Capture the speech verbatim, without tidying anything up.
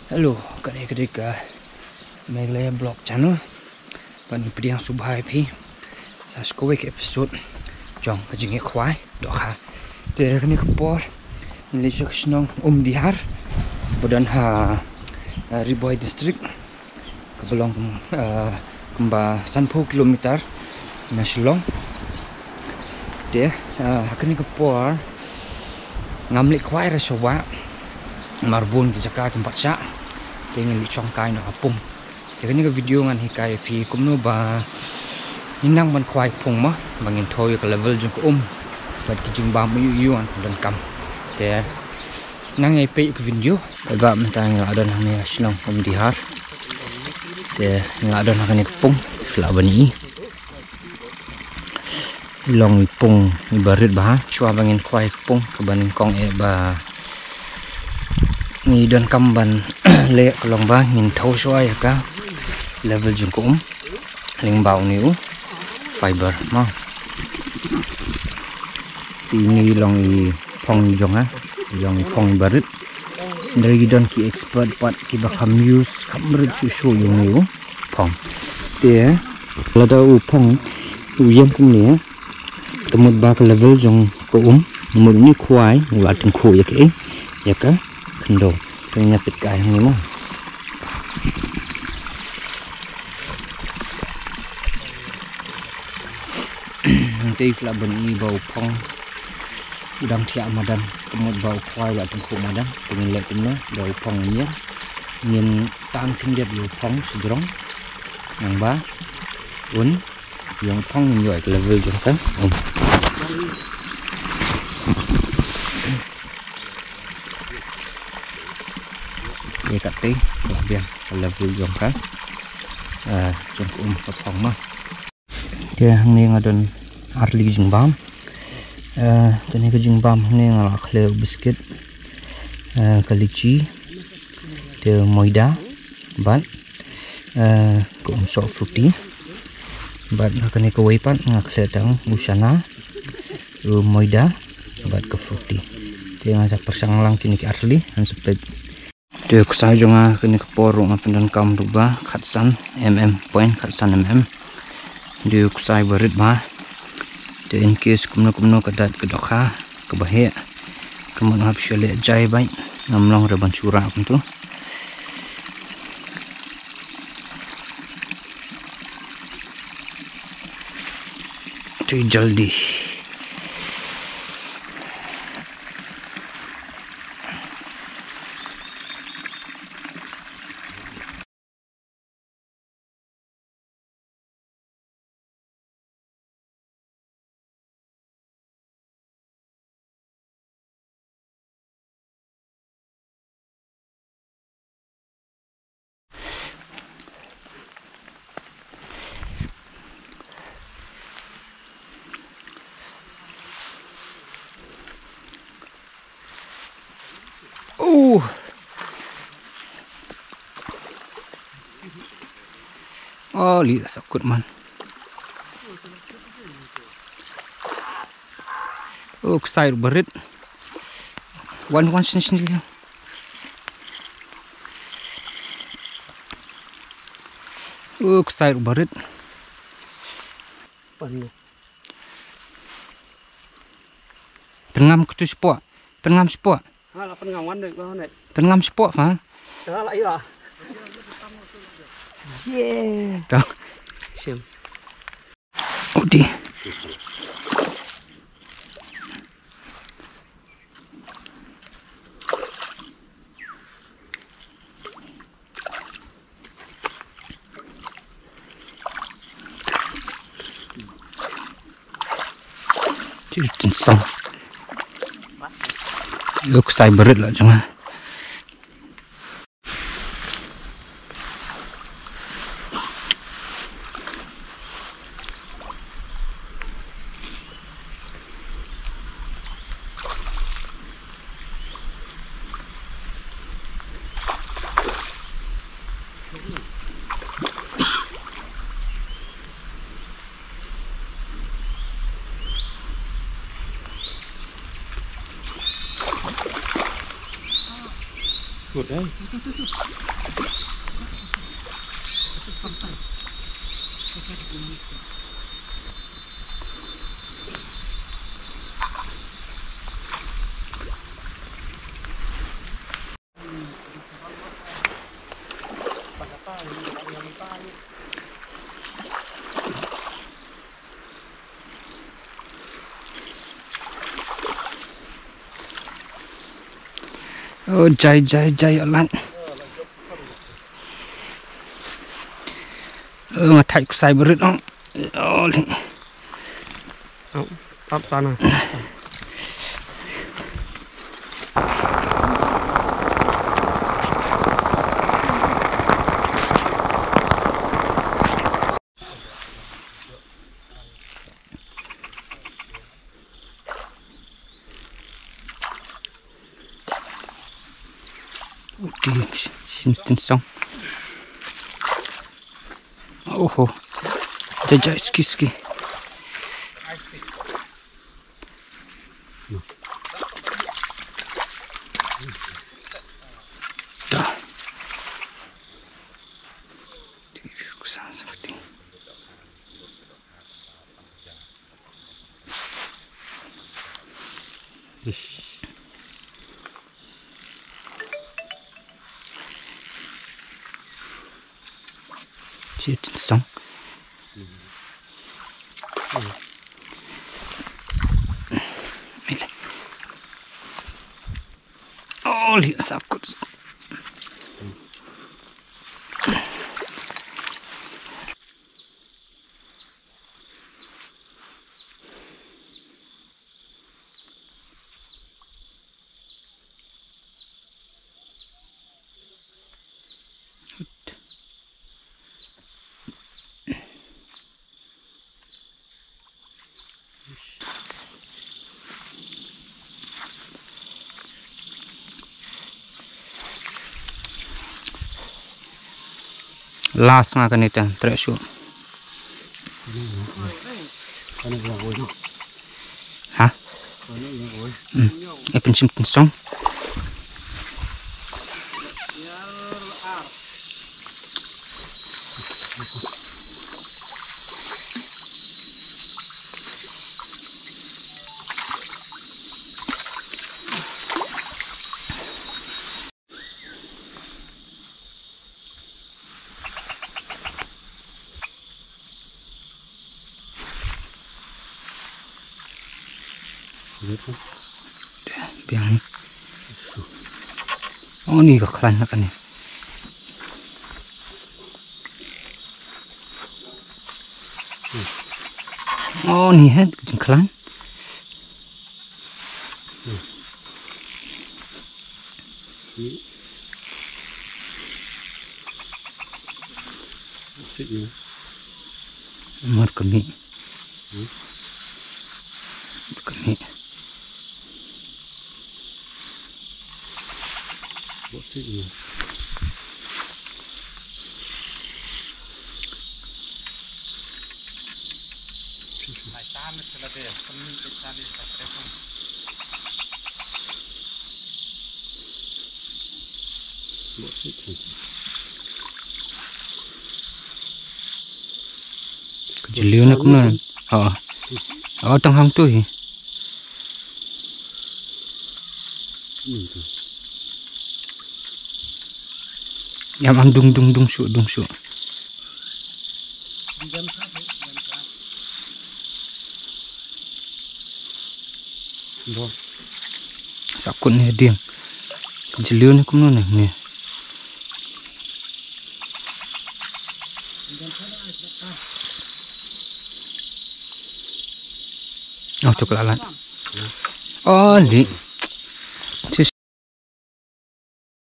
Hello, kadang-kadang ka Meglaya Blog Channel. Bạn đi hàng subhai phi. Sa skowe ke episode jong ka jinge khwai do kha. Te kani ka por. Ni shak snong um dihar. Badan ha Riboy district. Ka belong uh, kumba sanpo kilometer na Shillong. Te uh, kani ka por ngamlik khwai ra shawa. Marbun ki jaka tempat sya. Te ngi chong kai na apung. Jadi ni ke video ngan hikai pi kumno ba hinang ban khwai phung ma bangin thoi ka level jung ko um bat ki jing ba mu yu an dan kam te nang ai pe ke video ba ma ta nga adan ne snong um dihar te nga adan ka ni pung fla bani long pung ni barit ba chua bangin khwai pung ka ban kong e ba ni dan kam ban le kolong ba ngin thau soai ka level jung ko um ling bau niu fiber ma ini long i phong jong ha long phong barit dari don ki expert pat ki ba kham use khamrit su su yung niu phong te la da u phong u yem kum ne kamut ba ka level jong ko um mul ni khwai wa tung khu ya ke ya ka khndo to nya pit kai ni mo tei fla bani bau phong udang thia madan kemut bau khwai la tung khu madan pengin le timno bau phong nya ngin tan kin det bau phong sejrong nang ba un yang phong nyoi ke level jong kan um ye kat tei la biang level jong kan ah jong um ka phong ma te hang ni ngadon arli jing bam eh tani ke jing bam ni ngala khle biscuit eh kalichi te moida ban eh ko so fruity ban kani ko weipan nga khle tang busana u moida ban ke fruity te nga sak persang lang kini ke arli han sepet te ko sa jonga kani ke poru ngapen kam ruba khatsan mm point khatsan mm dia kusai barit ba te in case kumno kumno kadat kedokha kebahe kemun hab shele jai bai ngamlong re ban chura tu tu jaldi Uh. Oh, lihat sakut man. Oh, kusai berit. One one sini sini. Oh, kusai berit. Pengam kutu sport. Pengam sport. Là phân ngầm ăn được không này? Phân ngâm sport hả? Đó lại à? Yeah. Đó. Xem. Ủa đi. Chứ trên sông. Lúc xài bớt lại chung ha. Good đấy. Oh, jai jai jai lan. Ờ mà thạch sai bớt nó. Ồ thì. Không, tắt tan rồi. Đi xin tin xong. Oh, jai jai ski ski. Dah. Kesan seperti. Chưa tin xong. Oh, lihat sakut. Last nga kanita, treasure. Ha? Hmm. Ipin simpen song. Biang. Oh ni keklan nak ni. Oh ni kan keklan. Mar kami. Kami. What's it you? What's it you? Kejelian aku mana? Oh, oh tang hang tu hi. Yang ang dung dung dung su dung su. Sakut ni dia. Kejelian aku mana ni? Oh coklat lan. Oh li.